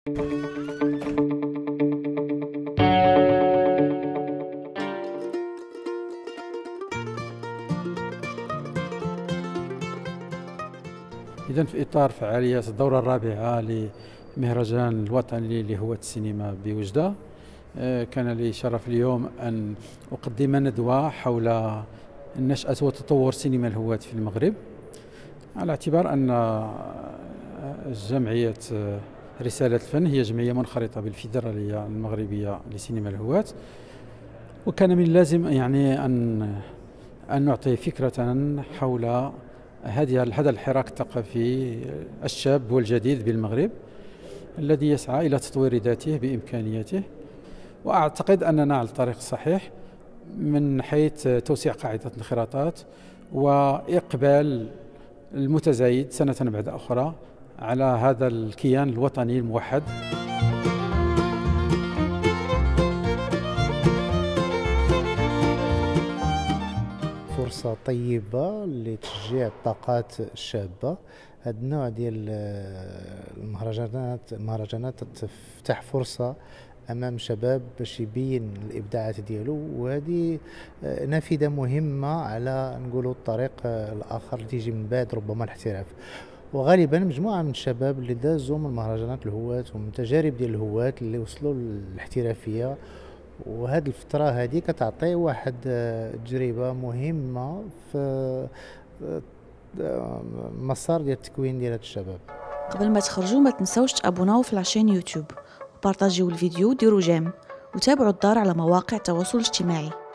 إذن في إطار فعاليات الدورة الرابعة لمهرجان الوطني لهواة السينما بوجدة، كان لي شرف اليوم أن أقدم ندوة حول النشأة وتطور سينما الهواة في المغرب، على اعتبار أن جمعية رسالة الفن هي جمعية منخرطة بالفيدرالية المغربية لسينما الهواة، وكان من اللازم يعني أن نعطي فكرة حول هذا الحراك الثقافي الشاب والجديد بالمغرب الذي يسعى إلى تطوير ذاته بإمكانياته. وأعتقد أننا على الطريق الصحيح من حيث توسيع قاعدة الانخراطات وإقبال المتزايد سنة بعد أخرى على هذا الكيان الوطني الموحد. فرصة طيبة لتشجيع الطاقات الشابة. هذا النوع ديال المهرجانات تفتح فرصة امام شباب باش يبين الابداعات ديالو، وهذه نافذة مهمة على نقولوا الطريق الاخر اللي تيجي من بعد ربما الاحتراف. وغالبا مجموعة من الشباب اللي دازوا من مهرجانات الهواة ومن تجارب ديال الهواة اللي وصلوا للاحترافية، وهذه الفترة هذه كتعطي واحد تجربة مهمة في مسار ديال التكوين ديال هاد الشباب. قبل ما تخرجوا ما تنسوش تابوناو في العشان يوتيوب وبارطاجيو الفيديو وديروا جيم وتابعوا الدار على مواقع التواصل الاجتماعي.